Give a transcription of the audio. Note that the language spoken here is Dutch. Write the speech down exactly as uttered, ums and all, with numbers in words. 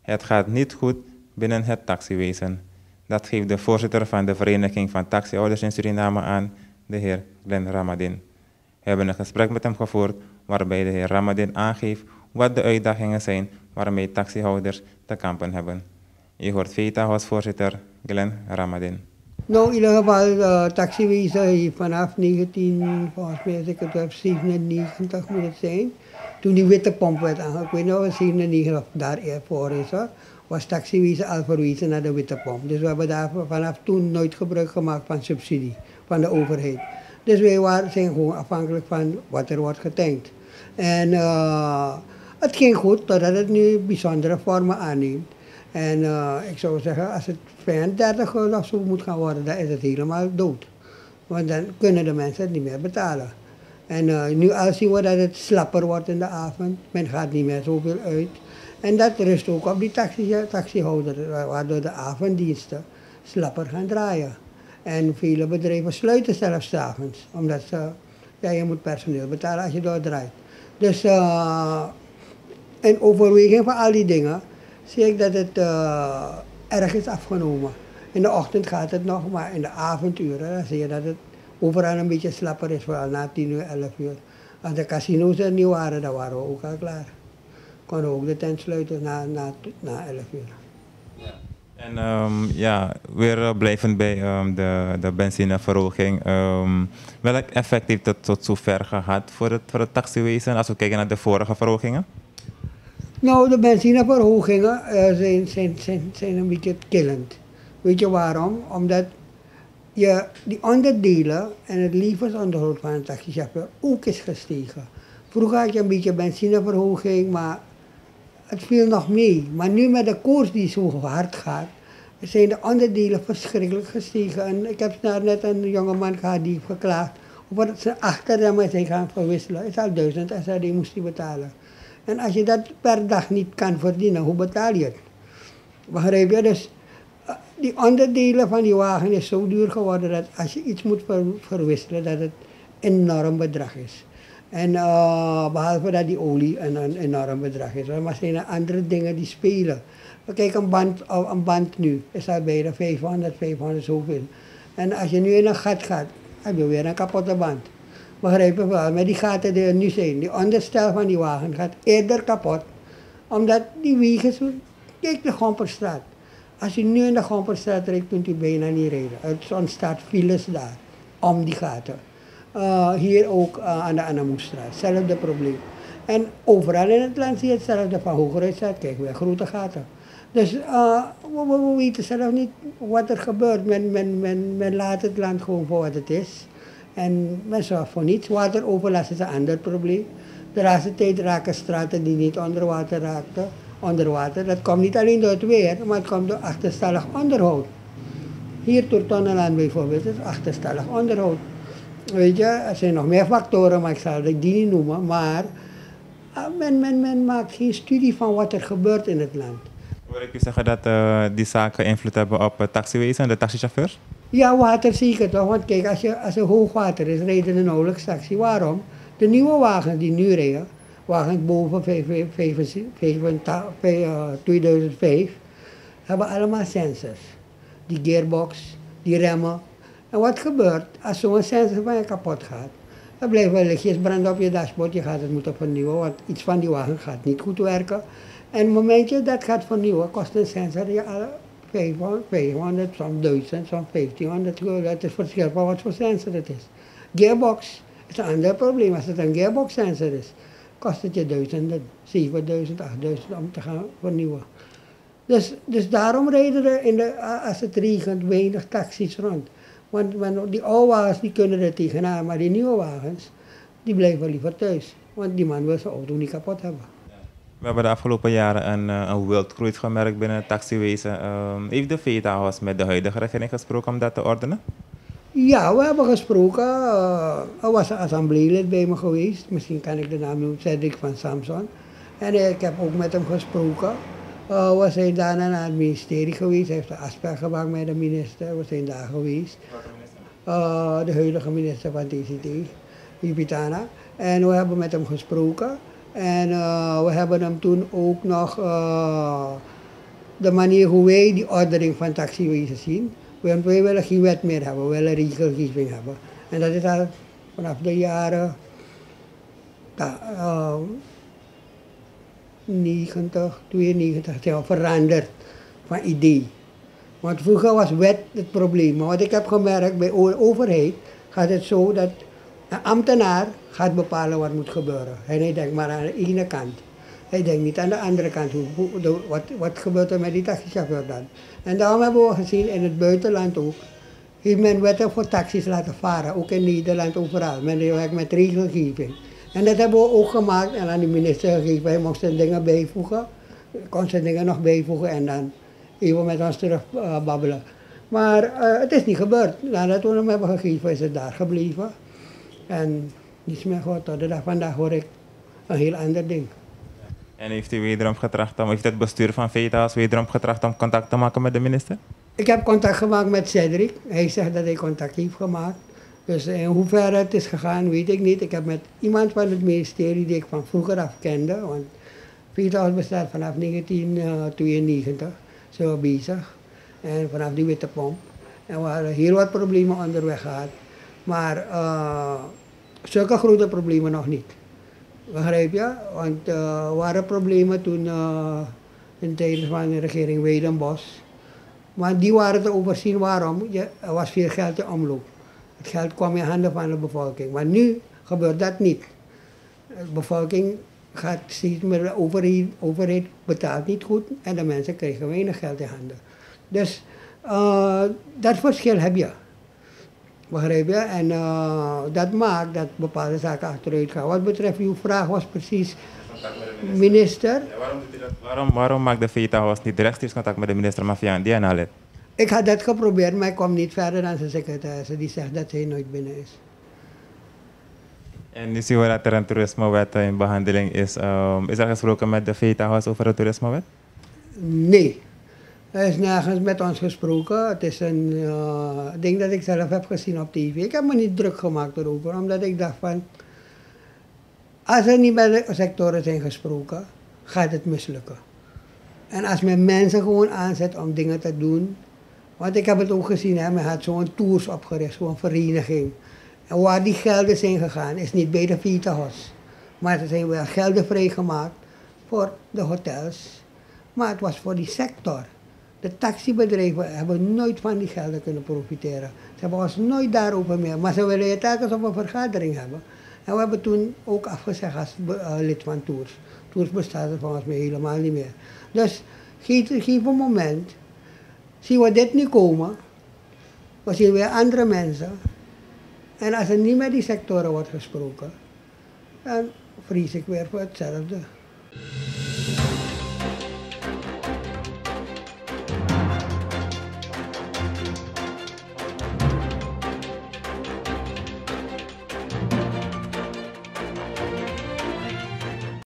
Het gaat niet goed binnen het taxiwezen. Dat geeft de voorzitter van de Vereniging van Taxiouders in Suriname aan, de heer Glenn Ramadin. We hebben een gesprek met hem gevoerd waarbij de heer Ramadin aangeeft wat de uitdagingen zijn waarmee taxihouders te kampen hebben. Je hoort VETA-huisvoorzitter Glenn Ramadin. Nou, in ieder geval, uh, taxiwezen heeft vanaf negentien, volgens mij, als ik het heb, zevenennegentig moet het zijn. Toen die witte pomp werd aangekomen, ik weet niet of zevenennegentig of daarvoor is hoor, was taxiwezen al verwezen naar de witte pomp. Dus we hebben daar vanaf toen nooit gebruik gemaakt van subsidie van de overheid. Dus wij waren, zijn gewoon afhankelijk van wat er wordt getankt. En uh, het ging goed totdat het nu bijzondere vormen aanneemt. En uh, ik zou zeggen, als het vijfendertig of zo moet gaan worden, dan is het helemaal dood. Want dan kunnen de mensen het niet meer betalen. En uh, nu al zien we dat het slapper wordt in de avond. Men gaat niet meer zoveel uit. En dat rust ook op die taxi, taxihouder, waardoor de avonddiensten slapper gaan draaien. En vele bedrijven sluiten zelfs 's avonds, omdat ze, ja, je moet personeel betalen als je doordraait. Dus uh, in overweging van al die dingen zie ik dat het uh, erg is afgenomen. In de ochtend gaat het nog, maar in de avonduren dan zie je dat het overal een beetje slapper is, vooral na tien uur, elf uur. Als de casino's er niet waren, dan waren we ook al klaar. Konden we ook de tent sluiten na, na, na elf uur. Ja. En um, ja, weer uh, blijvend bij um, de, de benzineverhoging. Um, welk effect heeft het tot zover gehad voor het, voor het taxiwezen als we kijken naar de vorige verhogingen? Nou, de benzineverhogingen uh, zijn, zijn, zijn, zijn een beetje killend. Weet je waarom? Omdat je die onderdelen en het levensonderhoud van een taxichauffeur ook is gestegen. Vroeger had je een beetje benzineverhoging, maar het viel nog mee. Maar nu met de koers die zo hard gaat, zijn de onderdelen verschrikkelijk gestegen. En ik heb daar net een jongeman gehad die heeft geklaagd over dat ze achterremmen zijn gaan verwisselen. Het is al duizend S R D moest hij betalen. En als je dat per dag niet kan verdienen, hoe betaal je het? Begrijp je? Dus die onderdelen van die wagen is zo duur geworden dat als je iets moet ver verwisselen, dat het een enorm bedrag is. En uh, behalve dat die olie een, een enorm bedrag is, maar er zijn andere dingen die spelen. Kijk, een band, een band nu is al bijna vijfhonderd, vijfhonderd zoveel. En als je nu in een gat gaat, heb je weer een kapotte band. Begrijp je wel? Met die gaten die er nu zijn, die onderstel van die wagen gaat eerder kapot, omdat die wegen zo. Kijk de Gomperstraat. Als je nu in de Gomperstraat rijdt, kunt u bijna niet rijden. Het ontstaat files daar, om die gaten. Uh, hier ook uh, aan de Anamoestraat, hetzelfde probleem. En overal in het land zie je hetzelfde, van Hogeruitstraat, kijk weer grote gaten. Dus uh, we, we, we weten zelf niet wat er gebeurt. Men, men, men, men laat het land gewoon voor wat het is. En men zorgt voor niets. Wateroverlast is een ander probleem. De laatste tijd raken straten die niet onder water raakten, onder water. Dat komt niet alleen door het weer, maar het komt door achterstallig onderhoud. Hier Tortonneland bijvoorbeeld is achterstallig onderhoud. Weet je, er zijn nog meer factoren, maar ik zal die niet noemen. Maar uh, men, men, men maakt geen studie van wat er gebeurt in het land. Hoor ik u zeggen dat uh, die zaken invloed hebben op het taxiwezen en de taxichauffeurs? Ja, water zeker toch. Want kijk, als, je, als er hoog water is, rijden er nauwelijks taxi. Waarom? De nieuwe wagens die nu rijden, wagens boven tweeduizend vijf, hebben allemaal sensors. Die gearbox, die remmen. En wat gebeurt als zo'n sensor van je kapot gaat? Dan blijven lichtjes branden op je dashboard, je gaat het moeten vernieuwen, want iets van die wagen gaat niet goed werken. En op het moment dat je dat gaat vernieuwen, kost een sensor je al vijfhonderd, soms duizend, soms vijftienhonderd. Dat is verschil van wat voor sensor het is. Gearbox is een ander probleem. Als het een gearbox sensor is, kost het je duizenden, zevenduizend, achtduizend om te gaan vernieuwen. Dus, dus daarom rijden er in de, als het regent weinig taxis rond. Want, want die oude wagens die kunnen er tegenaan, maar die nieuwe wagens die blijven liever thuis. Want die man wil zijn auto niet kapot hebben. We hebben de afgelopen jaren een, een wildgroei gemerkt binnen het taxiwezen. Um, heeft de VETA-huis met de huidige regering gesproken om dat te ordenen? Ja, we hebben gesproken. Uh, er was een assembleelid bij me geweest. Misschien kan ik de naam noemen, Cedric van Samson. En uh, ik heb ook met hem gesproken. Uh, we zijn daarna naar het ministerie geweest. Hij heeft een afspraak gemaakt met de minister. We zijn daar geweest. Welke minister? Uh, de huidige minister van T C T, Wipitana. En we hebben met hem gesproken. En uh, we hebben hem toen ook nog uh, de manier hoe wij die ordering van taxiwezen zien. Want wij willen geen wet meer hebben, we willen regelgeving hebben. En dat is al vanaf de jaren ja, uh, negentig, tweeënnegentig zijn we veranderd van idee. Want vroeger was wet het probleem. Maar wat ik heb gemerkt bij de overheid gaat het zo dat een ambtenaar gaat bepalen wat moet gebeuren. En hij denkt maar aan de ene kant. Hij denkt niet aan de andere kant. Hoe, de, wat, wat gebeurt er met die taxichauffeur dan? En daarom hebben we gezien in het buitenland ook. Heeft men wetten voor taxis laten varen. Ook in Nederland overal. Men werkt met regelgeving. En dat hebben we ook gemaakt en aan de minister gegeven. Hij mocht zijn dingen bijvoegen. Kon zijn dingen nog bijvoegen en dan even met ons terug uh, babbelen. Maar uh, het is niet gebeurd. Nadat we hem hebben gegeven is het daar gebleven. En niets meer gehoord. Tot de dag vandaag hoor ik een heel ander ding. En heeft u wederom getracht om, heeft het bestuur van Vetahuis wederom getracht om contact te maken met de minister? Ik heb contact gemaakt met Cedric. Hij zegt dat hij contact heeft gemaakt. Dus in hoeverre het is gegaan, weet ik niet. Ik heb met iemand van het ministerie die ik van vroeger af kende. Want Vetahuis bestaat vanaf negentien tweeënnegentig. Zijn we bezig. En vanaf die witte pomp. En we hadden heel wat problemen onderweg gehad. Maar uh, zulke grote problemen nog niet. Begrijp je? Want er uh, waren problemen toen uh, in tijden van de regering Weidenbos. Maar die waren te overzien. Waarom? Je, er was veel geld in omloop. Het geld kwam in handen van de bevolking. Maar nu gebeurt dat niet. De bevolking gaat steeds meer, de overheid, overheid betaalt niet goed en de mensen krijgen weinig geld in handen. Dus uh, dat verschil heb je. Begrijp je? En uh, dat maakt dat bepaalde zaken achteruit gaan. Wat betreft uw vraag was precies minister. minister. Ja, waarom, doet u dat? Waarom, waarom maakt de Vetahuis niet rechtstreeks contact met de minister Mafiaan die aanhaalt? Ik had dat geprobeerd, maar ik kwam niet verder dan zijn secretaresse. Die zegt dat hij nooit binnen is. En nu zien we dat er een toerismewet in behandeling is. Um, is er gesproken met de Vetahuis over de toerismewet? Nee. Er is nergens met ons gesproken. Het is een uh, ding dat ik zelf heb gezien op tv. Ik heb me niet druk gemaakt erover, omdat ik dacht van... Als er niet bij de sectoren zijn gesproken, gaat het mislukken. En als men mensen gewoon aanzet om dingen te doen... Want ik heb het ook gezien, hè, men had zo'n tours opgericht, zo'n vereniging. En waar die gelden zijn gegaan, is niet bij de Vetahuis. Maar er zijn wel gelden vrijgemaakt voor de hotels. Maar het was voor die sector. De taxibedrijven hebben nooit van die gelden kunnen profiteren. Ze hebben ons nooit daarover meer. Maar ze willen het telkens op een vergadering hebben. En we hebben toen ook afgezegd als uh, lid van Tours. Tours bestaat er volgens mij helemaal niet meer. Dus geef, geef een moment. Zien we dit nu komen. We zien weer andere mensen. En als er niet met die sectoren wordt gesproken, dan vrees ik weer voor hetzelfde.